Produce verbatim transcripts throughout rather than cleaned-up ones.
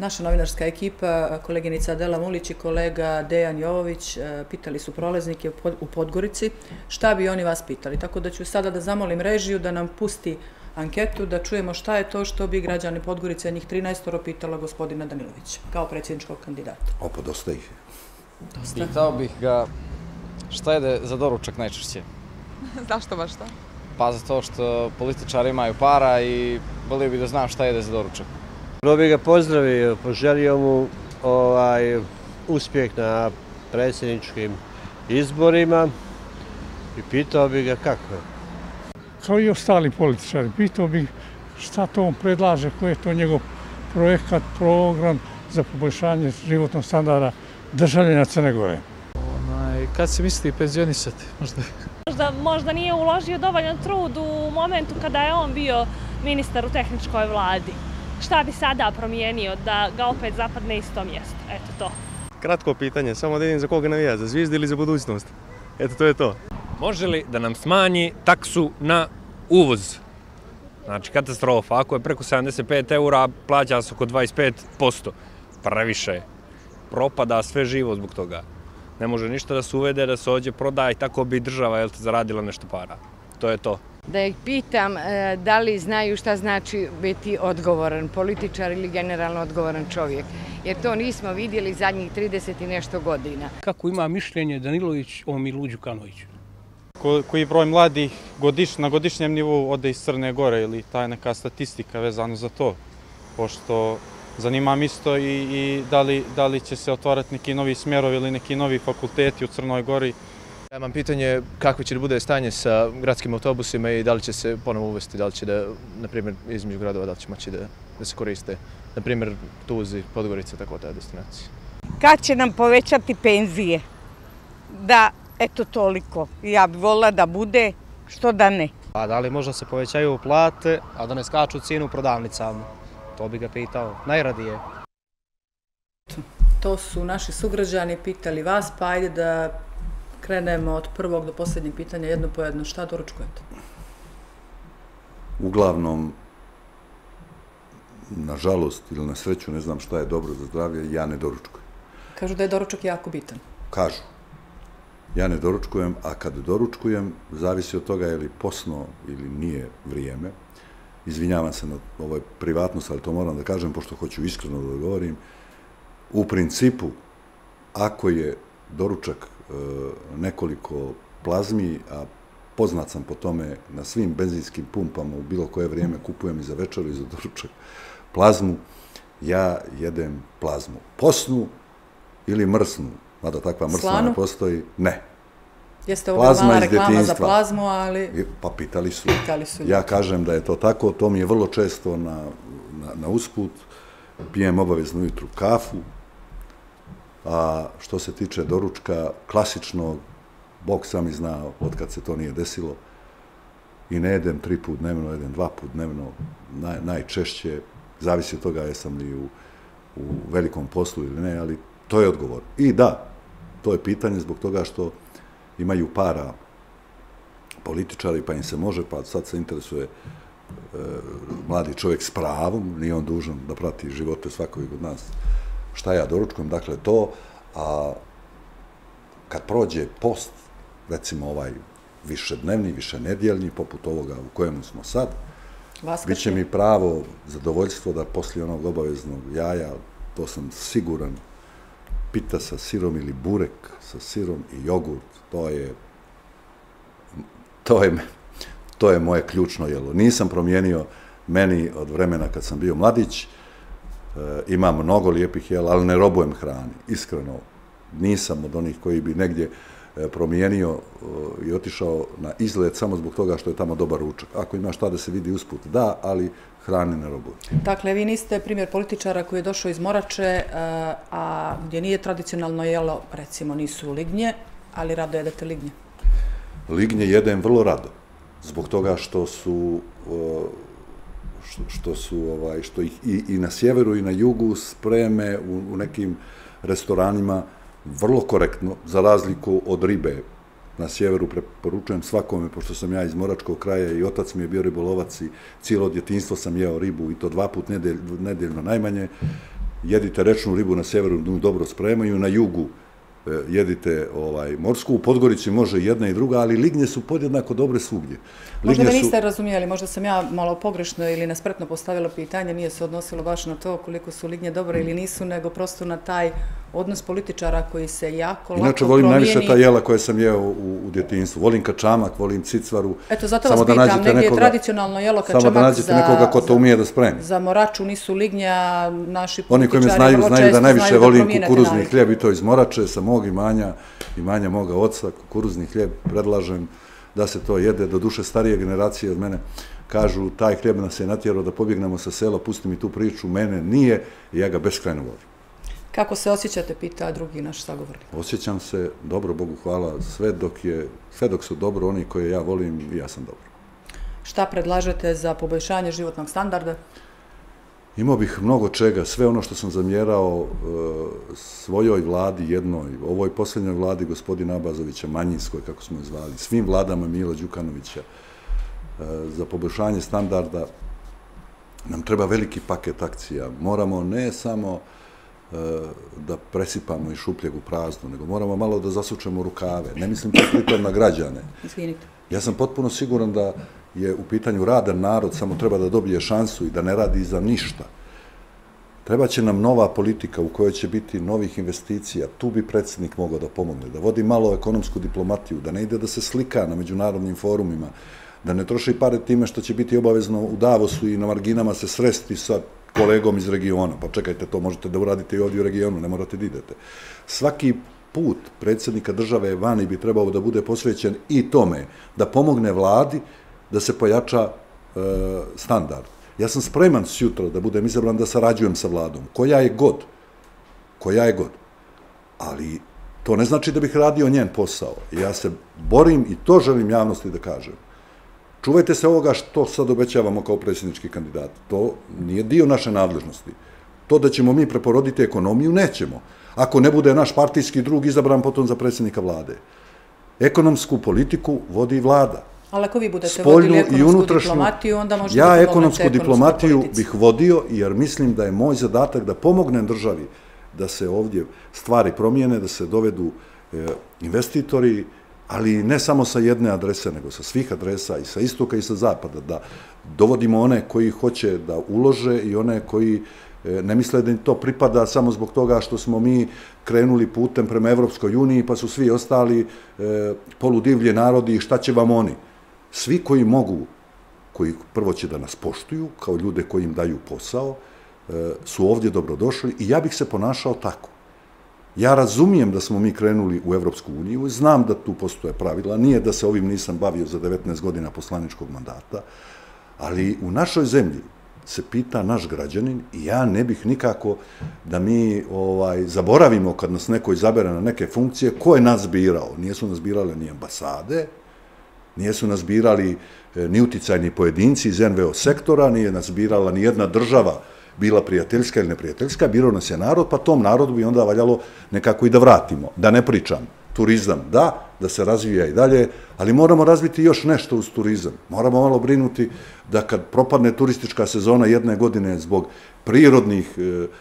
Naša novinarska ekipa, koleginica Adela Mulić i kolega Dejan Jovović, pitali su prolaznike u Podgorici šta bi oni vas pitali. Tako da ću sada da zamolim režiju da nam pusti anketu, da čujemo šta je to što bi građani Podgorice, njih trinaestoro, pitala gospodina Danilovića, kao predsjedničkog kandidata. Opa, dosta ih je. Dosta. Pitao bih ga šta jede za doručak najčešće. Zašto baš to? Pa zato što političari imaju para i volio bih da znam šta jede za doručak. Prvo bih ga pozdravio, poželio mu ovaj, uspjeh na predsjedničkim izborima i pitao bih ga kako je. Kao i ostali političari, pitao bih šta to on predlaže, koji je to njegov projekat, program za poboljšanje životnog standarda državljana Crne Gore. Kad se misli penzionisati? Možda, možda nije uložio dovoljan trud u momentu kada je on bio ministar u tehničkoj vladi. Šta bi sada promijenio da ga opet zapadne isto mjesto? Eto to. Kratko pitanje, samo da vidim za koga navija, za Zvijezdu ili za budućnost? Eto, to je to. Može li da nam smanji taksu na uvoz? Znači, katastrofa. Ako je preko sedamdeset pet eura, plaća se oko dvadeset pet posto. Previše. Propada sve živo zbog toga. Ne može ništa da se uvede, da se ođe proda i tako bi država zaradila nešto para. To je to. Da ih pitam da li znaju šta znači biti odgovoran političar ili generalno odgovoran čovjek. Jer to nismo vidjeli zadnjih trideset i nešto godina. Kako ima mišljenje Danilović o Milu Đukanoviću? Koji broj mladih na godišnjem nivou ode iz Crne Gore ili ta neka statistika vezano za to? Pošto zanimam isto i da li će se otvarati neki novi smjerovi ili neki novi fakulteti u Crnoj Gori. Ja imam pitanje kako će da bude stanje sa gradskim autobusima i da li će se ponovo uvesti, da li će da, na primjer, između gradova, da li će moći da se koriste, na primjer, Tuzi, Podgorica, tako ta destinacija. Kad će nam povećati penzije? Da, eto toliko. Ja bih volila da bude, što da ne. Pa da li možda se povećaju plate, a da ne skaču cijenu u prodavnicama? To bi ga pitao. Najradije. To su naši sugrađani pitali vas, pa ajde da krenemo od prvog do posljednjeg pitanja, jedno po jedno. Šta doručkujete? Uglavnom, nažalost ili na sreću, ne znam šta je dobro za zdravlje, ja ne doručkujem. Kažu da je doručak jako bitan. Kažu. Ja ne doručkujem, a kad doručkujem, zavisi od toga je li posno ili nije vrijeme. Izvinjavam se na ovoj privatnosti, ali to moram da kažem, pošto hoću iskreno da govorim. U principu, ako je doručak nekoliko plazmi, a poznat sam po tome na svim benzinskim pumpama u bilo koje vrijeme kupujem i za večeru i za doručak plazmu, ja jedem plazmu. Posnu ili mrsnu, mada takva mrsna ne postoji, ne. Jeste ovo mala reklama za plazmu, ali... Pa pitali su. Ja kažem da je to tako, to mi je vrlo često na usput, pijem obavezno ujutru kafu, a što se tiče doručka, klasičnog, Bog sam i znao od kad se to nije desilo, i ne jedem tri put dnevno, jedem dva put dnevno, najčešće, zavisi od toga jesam li u velikom poslu ili ne, ali to je odgovor. I da, to je pitanje zbog toga što imaju para političari, pa im se može, pa sad se interesuje mladi čovjek s pravom, nije on dužan da prati živote svakog od nas. Šta ja doručkujem, dakle to, a kad prođe post, recimo ovaj višednevni, višenedjeljni, poput ovoga u kojemu smo sad, bit će mi pravo zadovoljstvo da poslije onog obaveznog jaja, to sam siguran, pita sa sirom ili burek sa sirom i jogurt, to je, to je, to je moje ključno jelo. Nisam promijenio meni od vremena kad sam bio mladić, imam mnogo lijepih jela, ali ne robujem hrani, iskreno. Nisam od onih koji bi negdje promijenio i otišao na izlet samo zbog toga što je tamo dobar ručak. Ako ima šta da se vidi usput, da, ali hrane ne robujem. Dakle, vi niste primjer političara koji je došao iz Morače, a gdje nije tradicionalno jelo, recimo nisu lignje, ali rado jedete lignje. Lignje jedem vrlo rado, zbog toga što su što su, što ih i na sjeveru i na jugu spreme u nekim restoranima vrlo korektno, za razliku od ribe. Na sjeveru preporučujem svakome, pošto sam ja iz Moračkog kraja i otac mi je bio ribolovac i cijelo djetinjstvo sam jeo ribu i to dva put nedeljno najmanje. jedite rečnu ribu na severu, nju dobro spremaju, na jugu jedite morsku, u Podgorici može jedna i druga, ali lignje su podjednako dobre svugdje. Možda me niste razumijeli, možda sam ja malo pogrešno ili nespretno postavila pitanje, nije se odnosilo baš na to koliko su lignje dobre ili nisu, nego prosto na taj odnos političara koji se jako lako promijeni. Inače, volim najviše ta jela koje sam jeo u djetinjstvu. Volim kačamak, volim cicvaru. Eto, zato vas pitam, negdje je tradicionalno jelo kačamak za... Samo da nađete nekoga ko to umije da spremi. Za Moraču nisu lignja, naši političari vrlo često znaju da promijene te navike. Oni koji me znaju, znaju da najviše volim kukuruzni hljeb i to iz Morače, sa mog imanja, imanja moga oca, kukuruzni hljeb, predlažem da se to jede. Do duše starije generacije od mene kažu, taj hljeb nas je natjerao da pobjegnemo sa sela, pusti mi tu priču, mene nije i ja ga beskrajno volim. Kako se osjećate, pita drugi naš sagovornik? Osjećam se dobro, Bogu hvala, sve dok je, sve dok su dobro oni koje ja volim i ja sam dobro. Šta predlažete za poboljšanje životnog standarda? Imao bih mnogo čega, sve ono što sam zamjerao svojoj vladi jednoj, ovoj posljednjoj vladi gospodina Abazovića, manjinskoj, kako smo je zvali, svim vladama Mila Đukanovića, za poboljšanje standarda nam treba veliki paket akcija. Moramo ne samo da presipamo iz šupljeg u prazno, nego moramo malo da zasučemo rukave. Ne mislim to pritom na građane. Izvinite. Ja sam potpuno siguran da je u pitanju radan narod, samo treba da dobije šansu i da ne radi za ništa. Treba će nam nova politika u kojoj će biti novih investicija. Tu bi predsjednik mogao da pomogne, da vodi malo ekonomsku diplomatiju, da ne ide da se slika na međunarodnim forumima, da ne troši pare time što će biti obavezno u Davosu i na marginama se sresti sa kolegom iz regiona. Pa čekajte, to možete da uradite i ovdje u regionu, ne morate da idete. Svaki put predsjednika države vani bi trebao da bude posvećen i tome da pomogne vladi da se pojača standard. Ja sam spreman sjutra da budem izabran da sarađujem sa vladom, koja je god, koja je god, ali to ne znači da bih radio njen posao. Ja se borim i to želim javnosti da kažem. Čuvajte se ovoga što sad obećavamo kao predsjednički kandidat. To nije dio naše nadležnosti. To da ćemo mi preporoditi ekonomiju, nećemo. Ako ne bude naš partijski drug izabran potom za predsjednika vlade. Ekonomsku politiku vodi vlada. Ali ako vi budete vodili ekonomsku diplomatiju, onda možete da pomognete ekonomsku diplomatiju bih vodio, jer mislim da je moj zadatak da pomognem državi da se ovdje stvari promijene, da se dovedu investitori, ali ne samo sa jedne adrese, nego sa svih adresa, i sa istoka i sa zapada, da dovodimo one koji hoće da ulože i one koji ne misle da im to pripada samo zbog toga što smo mi krenuli putem prema Evropskoj uniji, pa su svi ostali poludivlje narodi i šta će vam oni. Svi koji mogu, koji prvo će da nas poštuju, kao ljude koji im daju posao, su ovdje dobrodošli i ja bih se ponašao tako. Ja razumijem da smo mi krenuli u Evropsku uniju, znam da tu postoje pravila, nije da se ovim nisam bavio za devetnaest godina poslaničkog mandata, ali u našoj zemlji se pita naš građanin i ja ne bih nikako da mi zaboravimo kad nas neko izabere na neke funkcije, ko je nas birao. Nijesu nas birale ni ambasade, nijesu nas birali ni uticajni pojedinci iz en ve o sektora, nije nas birala ni jedna država, bila prijateljska ili neprijateljska, birao nas je narod, pa tom narodu bi onda valjalo nekako i da vratimo. Da ne pričam, turizam da, da se razvija i dalje, ali moramo razviti još nešto uz turizam. Moramo malo brinuti da kad propadne turistička sezona jedne godine zbog prirodnih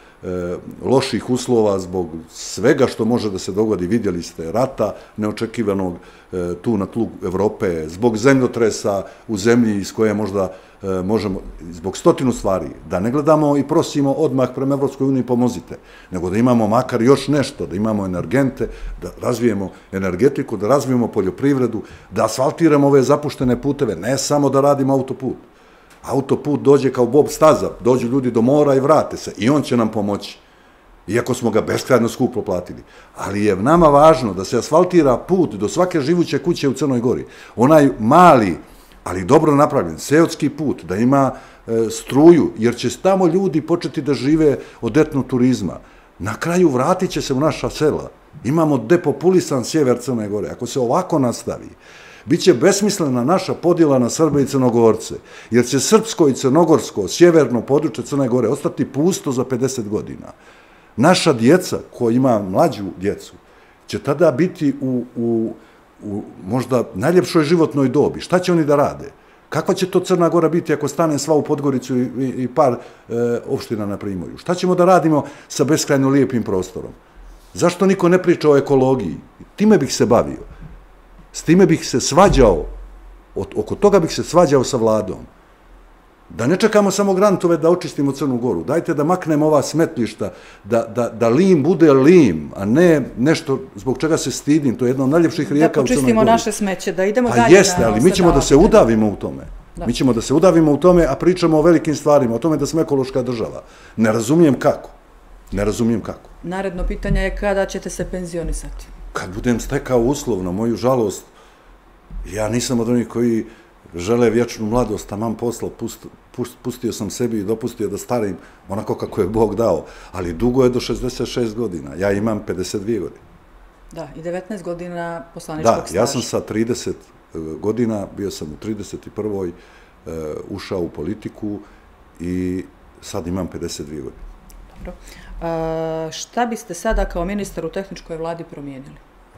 loših uslova, zbog svega što može da se dogodi, vidjeli ste rata neočekivanog tu na tlu Evrope, zbog zemljotresa u zemlji iz koje možda možemo, zbog stotinu stvari, da ne gledamo i prosimo odmah prema Evropskoj uniji pomozite, nego da imamo makar još nešto, da imamo energente, da razvijemo energetiku, da razvijemo poljoprivredu, da asfaltiramo ove zapuštene puteve, ne samo da radimo autoput. Autoput dođe kao bob staza, dođu ljudi do mora i vrate se i on će nam pomoći, iako smo ga beskrajno skupo platili. Ali je nama važno da se asfaltira put do svake živuće kuće u Crnoj Gori. Onaj mali, ali dobro napravljen, seotski put, da ima struju, jer će tamo ljudi početi da žive od etno turizma. Na kraju vratit će se u naša sela. Imamo depopulisan sjever Crne Gore. Ako se ovako nastavi, biće besmislena naša podjela na Srbe i Crnogorce, jer će srpsko i crnogorsko sjeverno područje Crne Gore ostati pusto za pedeset godina. Naša djeca, koja ima mlađu djecu, će tada biti u možda najljepšoj životnoj dobi. Šta će oni da rade? Kakva će to Crna Gora biti ako stane sva u Podgoricu i par opština na Primorju? Šta ćemo da radimo sa beskrajno lijepim prostorom? Zašto niko ne priča o ekologiji? Time bih se bavio. S time bih se svađao, oko toga bih se svađao sa vladom. Da ne čekamo samo grantove da očistimo Crnu Goru. Dajte da maknemo ova smetlišta, da lim bude lim, a ne nešto zbog čega se stidim. To je jedna od najljepših rijeka u Crnoj Gori. Da počistimo naše smeće, da idemo dalje. Pa jeste, ali mi ćemo da se udavimo u tome. Mi ćemo da se udavimo u tome, a pričamo o velikim stvarima, o tome da smo ekološka država. Ne razumijem kako. Ne razumijem kako. Naredno pitanje je kada ćete se penzionisati? Kad budem stekao uslovno, moju žalost, ja nisam od onih koji žele vječnu mladost, taman posla, pustio sam sebi i dopustio da starim onako kako je Bog dao, ali dugo je do šezdeset šest godina, ja imam pedeset dvije godine. Da, i devetnaest godina poslaničkog staža. Da, ja sam sa trideset godina, bio sam u trideset prvoj ušao u politiku i sad imam pedeset dvije godine. Dobro. Šta biste sada kao ministar u tehničkoj vladi promijenili?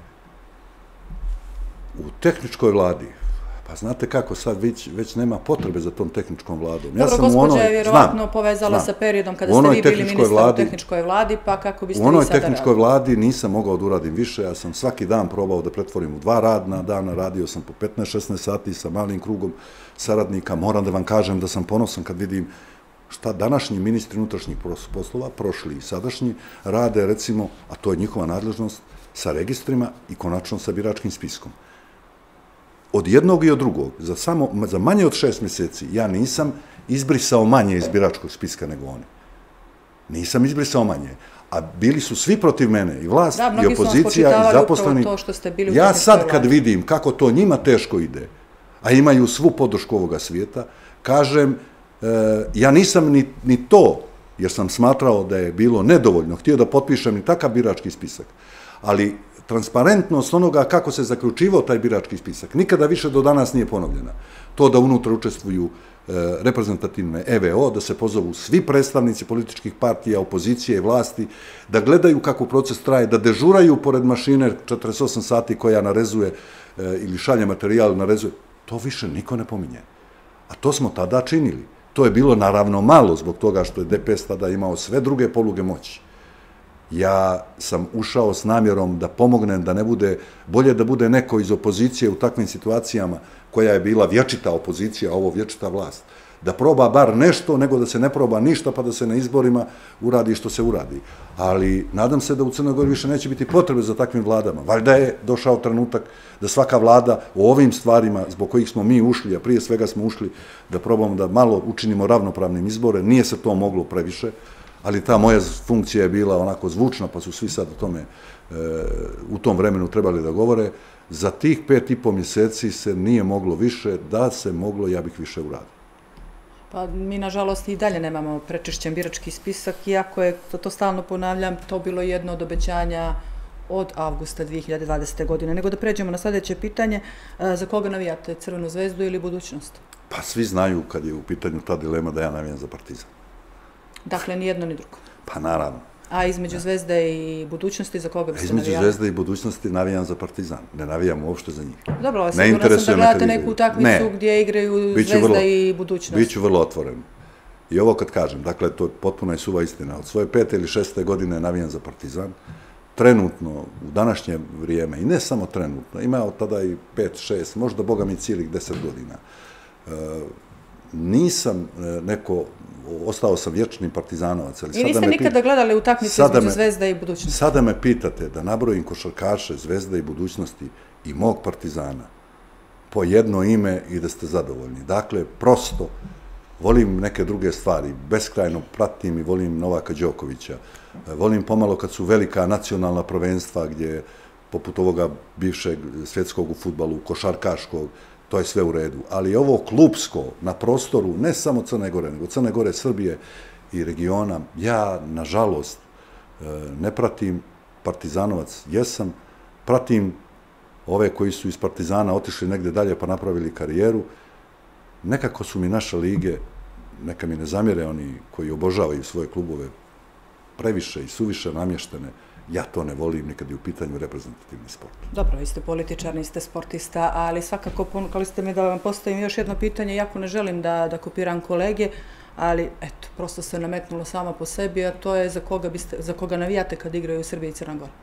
U tehničkoj vladi? Pa znate kako, sad već nema potrebe za tom tehničkom vladom. Dobro, gospođa je vjerovatno povezala sa periodom kada ste vi bili ministar u tehničkoj vladi, pa kako biste vi sada radili? U onoj tehničkoj vladi nisam mogao da uradim više, ja sam svaki dan probao da pretvorim u dva radna dana, radio sam po petnaest šesnaest sati sa malim krugom saradnika. Moram da vam kažem da sam ponosan kad vidim šta današnji ministri unutrašnjih poslova, prošli i sadašnji, rade, recimo, a to je njihova nadležnost, sa registrima i konačno sa biračkim spiskom. Od jednog i od drugog, za manje od šest mjeseci, ja nisam izbrisao manje iz biračkog spiska nego oni. Nisam izbrisao manje. A bili su svi protiv mene, i vlast, i opozicija, i zaposleni. Ja sad kad vidim kako to njima teško ide, a imaju svu podršku ovoga svijeta, kažem, ja nisam ni to, jer sam smatrao da je bilo nedovoljno, htio da potpišem ni takav birački spisak, ali transparentnost onoga kako se zaključivao taj birački spisak nikada više do danas nije ponovljena. To da unutra učestvuju reprezentativne E V O, da se pozovu svi predstavnici političkih partija, opozicije i vlasti, da gledaju kako proces traje, da dežuraju pored mašine četrdeset osam sati koja narezuje ili šalje materijal, narezuje. To više niko ne pominje. A to smo tada činili. To je bilo naravno malo zbog toga što je D P S tada imao sve druge poluge moći. Ja sam ušao s namjerom da pomognem, da ne bude, bolje da bude neko iz opozicije u takvim situacijama koja je bila vječita opozicija, a ovo vječita vlast. Da proba bar nešto, nego da se ne proba ništa, pa da se na izborima uradi što se uradi. Ali nadam se da u Crnoj Gori više neće biti potrebe za takvim vladama. Valjda je došao trenutak da svaka vlada o ovim stvarima zbog kojih smo mi ušli, a prije svega smo ušli da probamo da malo učinimo ravnopravnim izbore, nije se to moglo previše, ali ta moja funkcija je bila onako zvučna, pa su svi sad o tome u tom vremenu trebali da govore. Za tih pet i po mjeseci se nije moglo više, da se moglo, ja bih više uradio. Pa mi, nažalost, i dalje nemamo prečišćen birački spisak, iako je, to stalno ponavljam, to bilo jedno od obećanja od avgusta dvije hiljade dvadesete. godine. Nego da pređemo na sljedeće pitanje, za koga navijate, Crvenu zvezdu ili Budućnost? Pa svi znaju kad je u pitanju ta dilema da ja navijam za Partizan. Dakle, ni jedno ni drugo. Pa naravno. A između Zvezde i Budućnosti za koga biste navijali? Između Zvezde i Budućnosti navijam za Partizan. Ne navijam uopšte za njih. Dobro, ali sigurno sam da gledate neku utakmicu gdje igraju Zvezda i Budućnost. Biću vrlo otvoren. I ovo kad kažem, dakle, to je potpuno i suva istina. Od svoje pete ili šeste godine navijam za Partizan. Trenutno, u današnje vrijeme, i ne samo trenutno, imao tada i pet, šest, možda Boga mi cijelih deset godina. Nisam neko, ostao sam vječni partizanovac. I niste nikada gledali utakmice između Zvezde i Budućnosti? Sada me pitate da nabrojim košarkaše Zvezde i Budućnosti i mog Partizana po jedno ime i da ste zadovoljni. Dakle, prosto, volim neke druge stvari, beskrajno pratim i volim Novaka Đokovića. Volim pomalo kad su velika nacionalna prvenstva gdje, poput ovoga bivšeg svjetskog u fudbalu, košarkaškog, to je sve u redu. Ali ovo klupsko na prostoru, ne samo Crne Gore, nego Crne Gore, Srbije i regiona, ja, nažalost, ne pratim. Partizanovac jesam, pratim ove koji su iz Partizana otišli negdje dalje pa napravili karijeru. Nekako su mi naše lige, neka mi ne zamjere oni koji obožavaju svoje klubove, previše i suviše namještene. Ja to ne volim nikad je u pitanju reprezentativni sport. Dobro, vi ste političar, niste sportista, ali svakako ponukali ste me da vam postavim još jedno pitanje, jako ne želim da, da kopiram kolege, ali eto, prosto se nametnulo samo po sebi, a to je za koga, biste, za koga navijate kad igraju u Srbiji i Crna Gora?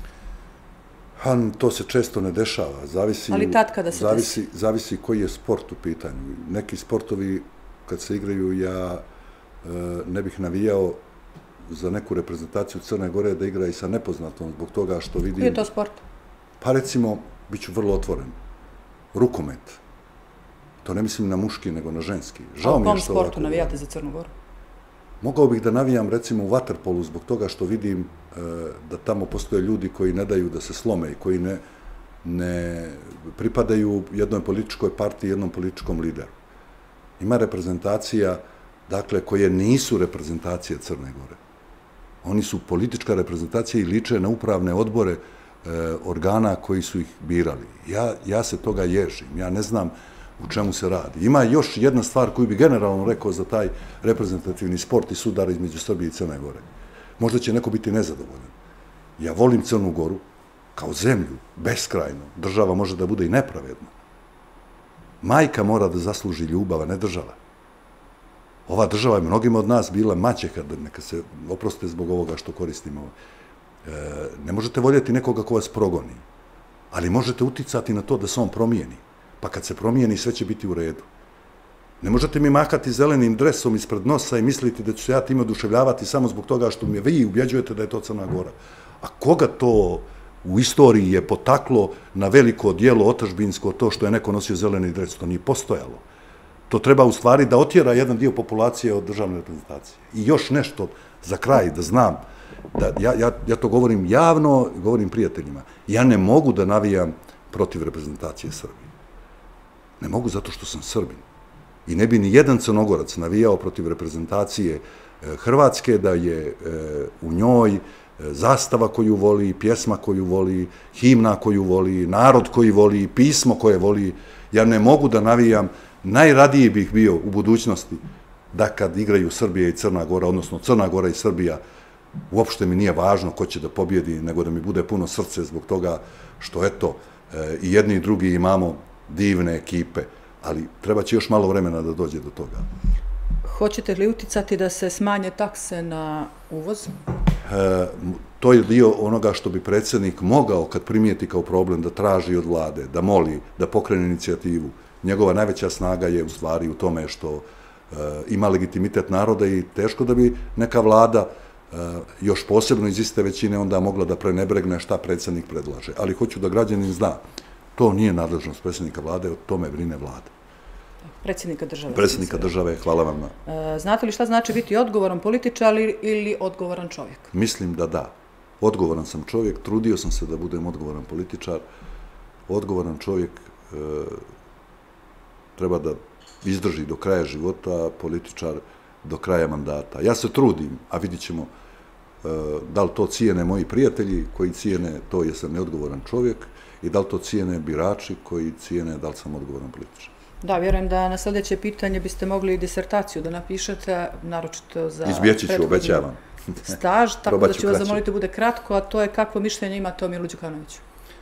Ha, to se često ne dešava. Zavisi, ali tad kada se zavisi, zavisi koji je sport u pitanju. Neki sportovi, kad se igraju, ja e, ne bih navijao za neku reprezentaciju Crne Gore da igra i sa nepoznatom zbog toga što vidim... Koji je to sport? Pa recimo, bit ću vrlo otvoren, rukomet. To ne mislim na muški, nego na ženski. Žao a u kom sportu navijate za Crnu Goru? Mogao bih da navijam recimo u vaterpolu zbog toga što vidim e, da tamo postoje ljudi koji ne daju da se slome i koji ne, ne pripadaju jednoj političkoj partiji, jednom političkom lideru. Ima reprezentacija, dakle, koje nisu reprezentacije Crne Gore. Oni su politička reprezentacija i liče na upravne odbore e, organa koji su ih birali. Ja, ja se toga ježim, ja ne znam u čemu se radi. Ima još jedna stvar koju bi generalno rekao za taj reprezentativni sport i sudar između Srbije i Crne Gore. Možda će neko biti nezadovoljan. Ja volim Crnu Goru kao zemlju, beskrajno. Država može da bude i nepravedna. Majka mora da zasluži ljubav, a ne država. Ova država je mnogima od nas bila maćeha, neka se oproste zbog ovoga što koristimo. E, ne možete voljeti nekoga ko vas progoni, ali možete uticati na to da se on promijeni. Pa kad se promijeni, sve će biti u redu. Ne možete mi mahati zelenim dresom ispred nosa i misliti da ću se ja time oduševljavati samo zbog toga što mi vi ubjeđujete da je to Crna Gora. A koga to u istoriji je potaklo na veliko dijelo otadžbinsko to što je neko nosio zeleni dres? To nije postojalo. To treba u stvari da otjera jedan dio populacije od državne reprezentacije. I još nešto za kraj, da znam, da ja, ja, ja to govorim javno, govorim prijateljima. Ja ne mogu da navijam protiv reprezentacije Srbije. Ne mogu zato što sam Srbin. I ne bi ni jedan Crnogorac navijao protiv reprezentacije Hrvatske, da je u njoj zastava koju voli, pjesma koju voli, himna koju voli, narod koji voli, pismo koje voli. Ja ne mogu da navijam, najradije bih bio u budućnosti da kad igraju Srbija i Crna Gora, odnosno Crna Gora i Srbija, uopšte mi nije važno ko će da pobjedi, nego da mi bude puno srce zbog toga što, eto, i jedni i drugi imamo divne ekipe, ali treba će još malo vremena da dođe do toga. Hoćete li uticati da se smanje takse na uvoz? E, to je dio onoga što bi predsjednik mogao, kad primijeti kao problem, da traži od vlade, da moli, da pokrene inicijativu. Njegova najveća snaga je u stvari u tome što e, ima legitimitet naroda i teško da bi neka vlada, e, još posebno iz iste većine, onda mogla da prenebregne šta predsjednik predlaže. Ali hoću da građanin zna, to nije nadležnost predsjednika vlade, o tome brine vlada. Predsjednika države. Predsjednika države, hvala vam na... Znate li šta znači biti odgovoran političar ili odgovoran čovjek? Mislim da da. Odgovoran sam čovjek, trudio sam se da budem odgovoran političar. Odgovoran čovjek e, treba da izdrži do kraja života, političar do kraja mandata. Ja se trudim, a vidit ćemo e, da li to cijene moji prijatelji koji cijene to jesam neodgovoran čovjek i da li to cijene birači koji cijene da li sam odgovoran političar. Da, vjerujem da na sljedeće pitanje biste mogli disertaciju da napišete, naročito za... Izbjeći ću, obećavam. Staž, tako da ću vas zamoliti bude kratko, a to je kakvo mišljenje imate o Milu Đukanoviću?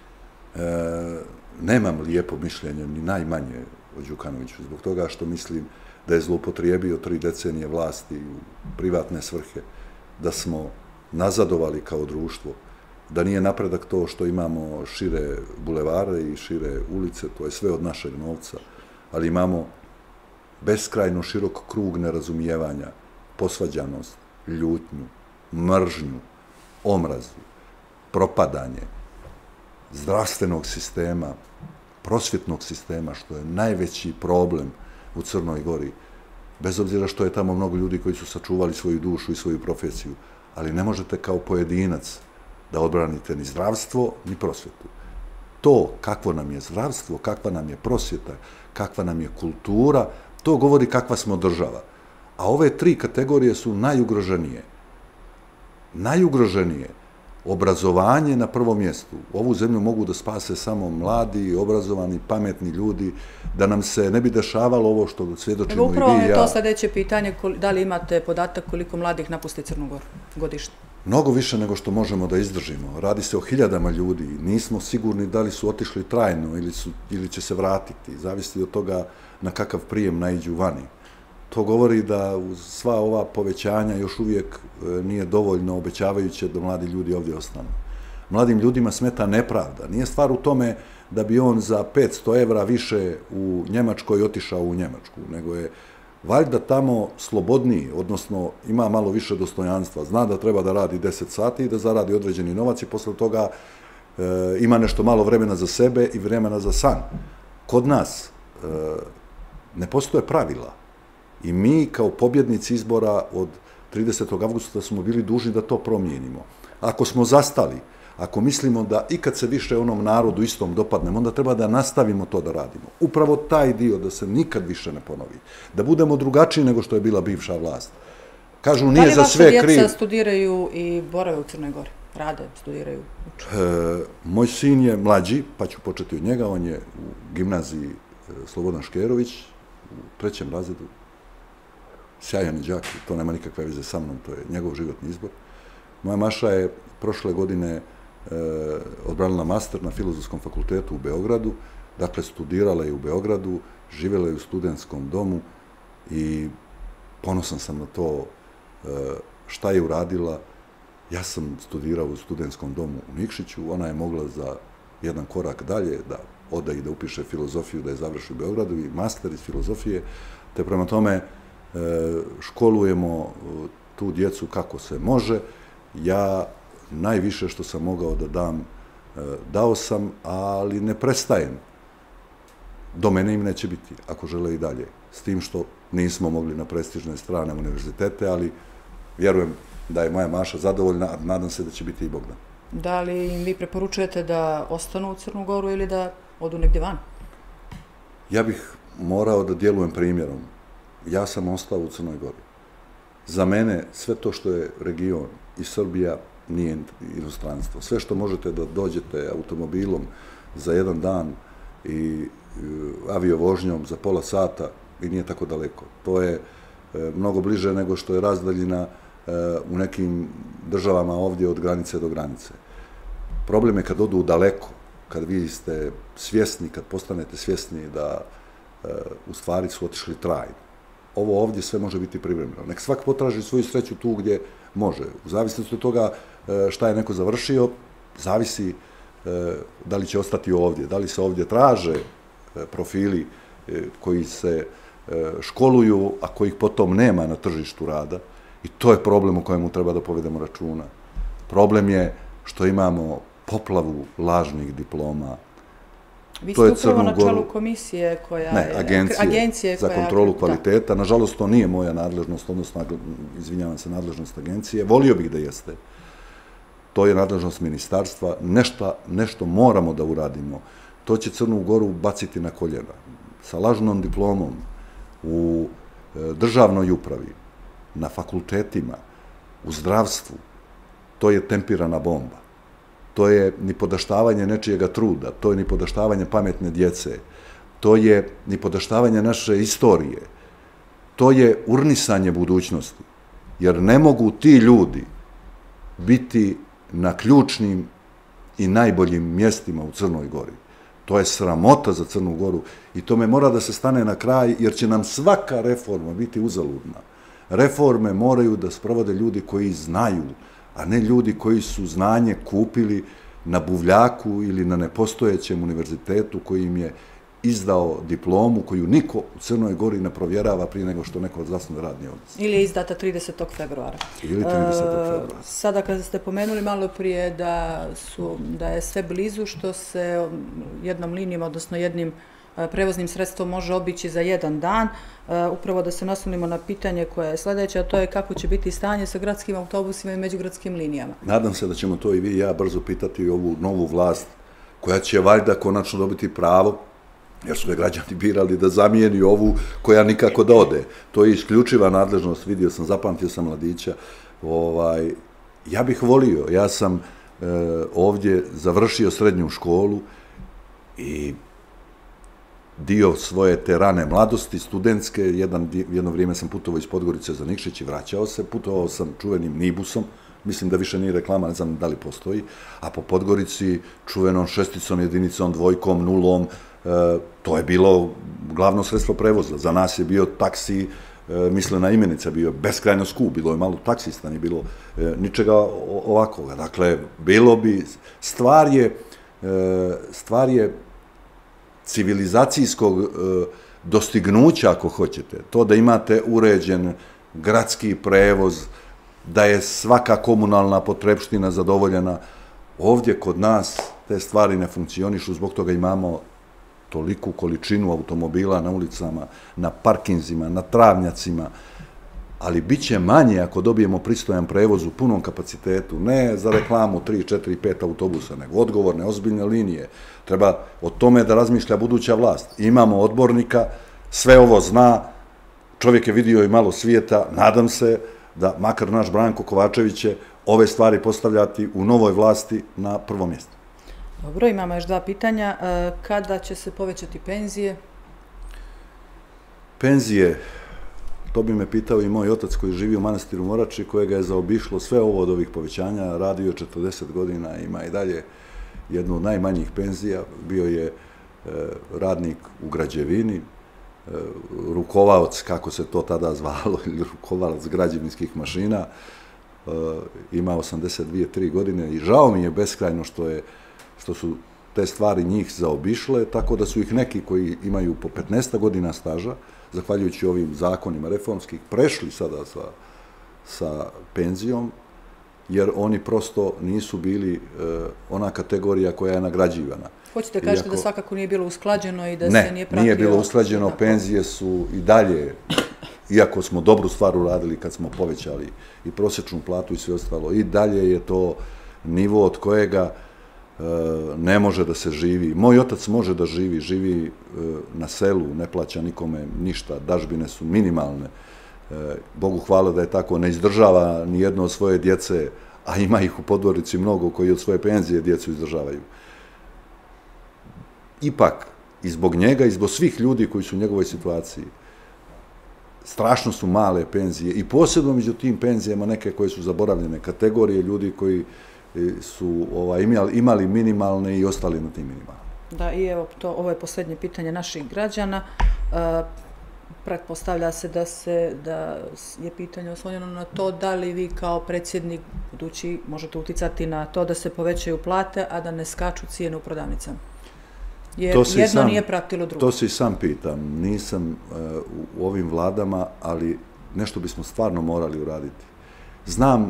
E, nemam lijepo mišljenje, ni najmanje o Đukanoviću, zbog toga što mislim da je zloupotrijebio tri decenije vlasti u privatne svrhe, da smo nazadovali kao društvo, da nije napredak to što imamo šire bulevare i šire ulice, to je sve od našeg novca, ali imamo beskrajno širok krug nerazumijevanja, posvađanost, ljutnju, mržnju, omrazu, propadanje zdravstvenog sistema, prosvjetnog sistema, što je najveći problem u Crnoj Gori, bez obzira što je tamo mnogo ljudi koji su sačuvali svoju dušu i svoju profesiju, ali ne možete kao pojedinac da odbranite ni zdravstvo, ni prosvjetu. To kakvo nam je zdravstvo, kakva nam je prosvjeta, kakva nam je kultura, to govori kakva smo država. A ove tri kategorije su najugroženije. Najugroženije. Obrazovanje na prvom mjestu. Ovu zemlju mogu da spase samo mladi, obrazovani, pametni ljudi, da nam se ne bi dešavalo ovo što svjedočimo i vi i ja. Upravo je to sljedeće pitanje, da li imate podatak koliko mladih napusti Crnu Goru godišnje? mnogo više nego što možemo da izdržimo. Radi se o hiljadama ljudi. Nismo sigurni da li su otišli trajno ili, su, ili će se vratiti. Zavisi od toga na kakav prijem naiđu vani. To govori da uz sva ova povećanja još uvijek nije dovoljno obećavajuće da mladi ljudi ovdje ostanu. Mladim ljudima smeta nepravda. Nije stvar u tome da bi on za petsto evra više u Njemačkoj otišao u Njemačku, nego je valjda tamo slobodniji, odnosno ima malo više dostojanstva. Zna da treba da radi deset sati i da zaradi određeni novac i posle toga e, ima nešto malo vremena za sebe i vremena za san. Kod nas e, ne postoje pravila i mi kao pobjednici izbora od tridesetog avgusta smo bili dužni da to promijenimo. Ako smo zastali, ako mislimo da i kad se više onom narodu istom dopadnemo, onda treba da nastavimo to da radimo. Upravo taj dio da se nikad više ne ponovi. Da budemo drugačiji nego što je bila bivša vlast. Kažu, nije za sve kriv. Da li vaša djeca studiraju i borave u Crnoj Gori? Rade, studiraju? E, moj sin je mlađi, pa ću početi od njega. On je u gimnaziji Slobodan Škerović, u trećem razredu. Sjajan đak, to nema nikakve veze sa mnom, to je njegov životni izbor. Moja Maša je prošle godine odbranila master na Filozofskom fakultetu u Beogradu, dakle studirala je u Beogradu, živjela je u studentskom domu i ponosan sam na to šta je uradila. Ja sam studirao u studentskom domu u Nikšiću, ona je mogla za jedan korak dalje da ode i da upiše filozofiju, da je završi u Beogradu i master iz filozofije, te prema tome školujemo tu djecu kako se može. Ja najviše što sam mogao da dam, dao sam, ali ne prestajem. Do mene im neće biti, ako žele i dalje. S tim što nismo mogli na prestižne strane univerzitete, ali vjerujem da je moja Maša zadovoljna, a nadam se da će biti i Bogdan. Da li im vi preporučujete da ostanu u Crnu Goru ili da odu negdje van? Ja bih morao da djelujem primjerom. Ja sam ostao u Crnoj Gori. Za mene sve to što je region i Srbija nije inostranstvo. Sve što možete da dođete automobilom za jedan dan i aviovožnjom za pola sata i nije tako daleko. To je mnogo bliže nego što je razdaljina u nekim državama ovdje od granice do granice. Problem je kad odu daleko, kad vi ste svjesni, kad postanete svjesni da u stvari su otišli trajno. Ovo ovdje sve može biti privremeno. Nek svak potraži svoju sreću tu gdje može. U zavisnosti od toga šta je neko završio, zavisi da li će ostati ovdje, da li se ovdje traže profili koji se školuju, a kojih potom nema na tržištu rada. I to je problem o kojemu treba da povedemo računa. Problem je što imamo poplavu lažnih diploma. Vi ste upravo na čelu komisije koja je... Ne, agencije za kontrolu kvaliteta. Nažalost, to nije moja nadležnost, odnosno, izvinjavam se, nadležnost agencije. Volio bih da jeste. To je nadležnost ministarstva. Nešto moramo da uradimo. To će Crnu Goru baciti na koljena. Sa lažnom diplomom u državnoj upravi, na fakultetima, u zdravstvu, to je tempirana bomba. To je nipodaštavanje nečijega truda, to je nipodaštavanje pametne djece, to je nipodaštavanje naše istorije, to je urnisanje budućnosti, jer ne mogu ti ljudi biti na ključnim i najboljim mjestima u Crnoj Gori. To je sramota za Crnu Goru i tome mora da se stane na kraj, jer će nam svaka reforma biti uzaludna. Reforme moraju da sprovode ljudi koji znaju, a ne ljudi koji su znanje kupili na buvljaku ili na nepostojećem univerzitetu koji im je izdao diplomu koju niko u Crnoj Gori ne provjerava prije nego što neko zasnuje radni odnos. Ili je izdata tridesetog februara. Ili tridesetog februara. Sada kada ste pomenuli malo prije da je sve blizu što se jednom linijom, odnosno jednim prevoznim sredstvom može obići za jedan dan, upravo da se naslonimo na pitanje koje je sljedeće, a to je kako će biti stanje sa gradskim autobusima i međugradskim linijama. Nadam se da ćemo to i vi i ja brzo pitati ovu novu vlast koja će valjda konačno dobiti pravo, jer su je građani birali da zamijeni ovu koja nikako da ode. To je isključiva nadležnost, vidio sam, zapamtio sam mladića. Ja bih volio, ja sam ovdje završio srednju školu i dio svoje te rane mladosti, studentske, jedno vrijeme sam putovao iz Podgorice za Nikšić i vraćao se, putovao sam čuvenim Nibusom, mislim da više nije reklama, ne znam da li postoji, a po Podgorici čuvenom šesticom, jedinicom, dvojkom, nulom, to je bilo glavno sredstvo prevoza. Za nas je bio taksi, mislena imenica, bio beskrajno skup, bilo je malo taksista, nije bilo ničega ovakvoga. Dakle, bilo bi, stvar je, stvar je civilizacijskog dostignuća, ako hoćete. To da imate uređen gradski prevoz, da je svaka komunalna potrepština zadovoljena. Ovdje kod nas te stvari ne funkcionišu, zbog toga imamo toliku količinu automobila na ulicama, na parkinzima, na travnjacima, ali bit će manje ako dobijemo pristojan prevoz u punom kapacitetu, ne za reklamu tri, četiri, pet autobusa, nego odgovorne, ozbiljne linije. Treba o tome da razmišlja buduća vlast. Imamo odbornika, sve ovo zna, čovjek je vidio i malo svijeta, nadam se da makar naš Branko Kovačević će ove stvari postavljati u novoj vlasti na prvo mjesto. Dobro, imamo još dva pitanja. Kada će se povećati penzije? Penzije, to bi me pitao i moj otac koji živi u manastiru Morači, kojega je zaobišlo sve ovo od ovih povećanja, radio četrdeset godina, ima i dalje jednu od najmanjih penzija, bio je radnik u građevini, rukovalac, kako se to tada zvalo, ili rukovalac građevinskih mašina, ima osamdeset dvije, tri godine i žao mi je beskrajno što je što su te stvari njih zaobišle, tako da su ih neki koji imaju po petnaest godina staža, zahvaljujući ovim zakonima reformskih, prešli sada sa, sa penzijom, jer oni prosto nisu bili e, ona kategorija koja je nagrađivana. Hoćete kažete da svakako nije bilo usklađeno i da ne, se nije pratio... Ne, nije bilo usklađeno, penzije su i dalje, iako smo dobru stvar uradili kad smo povećali i prosječnu platu i sve ostalo, i dalje je to nivo od kojega ne može da se živi. Moj otac može da živi, živi na selu, ne plaća nikome ništa, dažbine su minimalne. Bogu hvala da je tako, ne izdržava ni jedno od svoje djece, a ima ih u Podgorici mnogo koji od svoje penzije djecu izdržavaju. Ipak, i zbog njega, i zbog svih ljudi koji su u njegovoj situaciji, strašno su male penzije i posebno među tim penzijama neke koje su zaboravljene, kategorije ljudi koji su ovaj, imali, imali minimalne i ostali na tim minimalne. Da, i evo, to, ovo je posljednje pitanje naših građana. E, pretpostavlja se da, se da je pitanje oslonjeno na to da li vi kao predsjednik budući možete uticati na to da se povećaju plate, a da ne skaču cijene u prodavnicama. Jer jedno sam, nije pratilo drugo. To se i sam pitam. Nisam uh, u ovim vladama, ali nešto bismo stvarno morali uraditi. Znam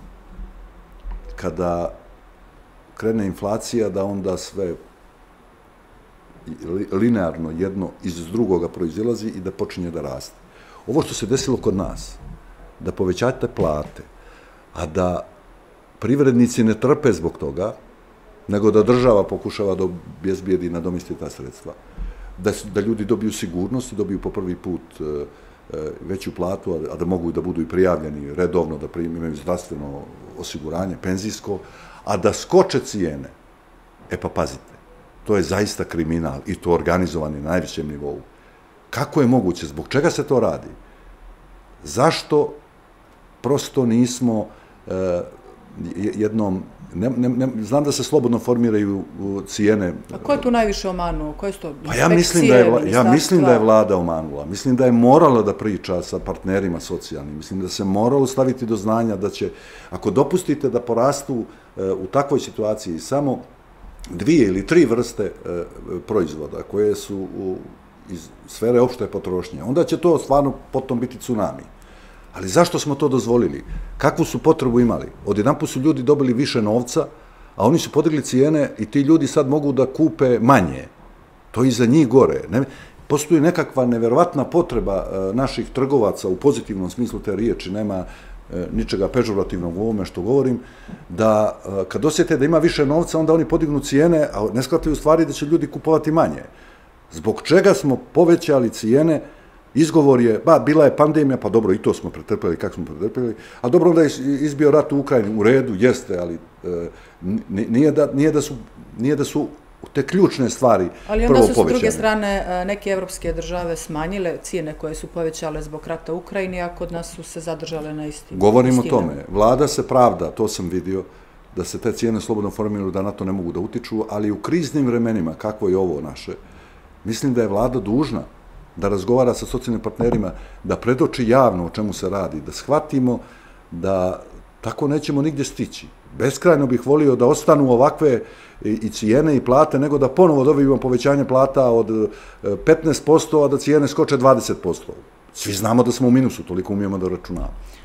kada krene inflacija, da onda sve linearno jedno iz drugoga proizilazi i da počinje da raste. Ovo što se desilo kod nas, da povećate plate, a da privrednici ne trpe zbog toga, nego da država pokušava da obezbijedi i nadomesti ta sredstva, da, da ljudi dobiju sigurnost i dobiju po prvi put e, veću platu, a da mogu da budu i prijavljeni redovno, da imaju zdravstveno osiguranje, penzijsko, a da skoče cijene. E pa pazite, to je zaista kriminal i to organizovani na najvišem nivou. Kako je moguće? Zbog čega se to radi? Zašto prosto nismo e, jednom... Ne, ne, ne, znam da se slobodno formiraju cijene. A ko je tu najviše omanuo? Koje su to pa ja mislim, da je, ja mislim da je vlada omanula. Mislim da je morala da priča sa partnerima socijalnim. Mislim da se moralo staviti do znanja da će, ako dopustite da porastu e, u takvoj situaciji samo dvije ili tri vrste e, proizvoda koje su u, iz sfere opšte potrošnje, onda će to stvarno potom biti tsunami. Ali zašto smo to dozvolili? Kakvu su potrebu imali? Odjedanput su ljudi dobili više novca, a oni su podigli cijene i ti ljudi sad mogu da kupe manje. To je i za njih gore. Ne, postoji nekakva neverovatna potreba naših trgovaca u pozitivnom smislu te riječi, nema ničega pežorativnog u ovome što govorim, da kad osjete da ima više novca, onda oni podignu cijene, a ne shvataju u stvari da će ljudi kupovati manje. Zbog čega smo povećali cijene? Izgovor je, ba, bila je pandemija, pa dobro, i to smo pretrpeli, kako smo pretrpeli, a dobro, onda je izbio rat u Ukrajini, u redu, jeste, ali e, nije, da, nije, da su, nije da su u te ključne stvari prvo Ali povećane. onda su s druge strane neke evropske države smanjile cijene koje su povećale zbog rata u Ukrajini, a kod nas su se zadržale na istim. Govorim o tome. Vlada se pravda, to sam vidio, da se te cijene slobodno formiraju, da na to ne mogu da utiču, ali u kriznim vremenima, kakvo je ovo naše, mislim da je vlada dužna da razgovara sa socijalnim partnerima, da predoči javno o čemu se radi, da shvatimo da tako nećemo nigdje stići. Beskrajno bih volio da ostanu ovakve i cijene i plate, nego da ponovo dobijemo povećanje plata od petnaest posto, a da cijene skoče dvadeset posto. Svi znamo da smo u minusu, toliko umijemo da računamo.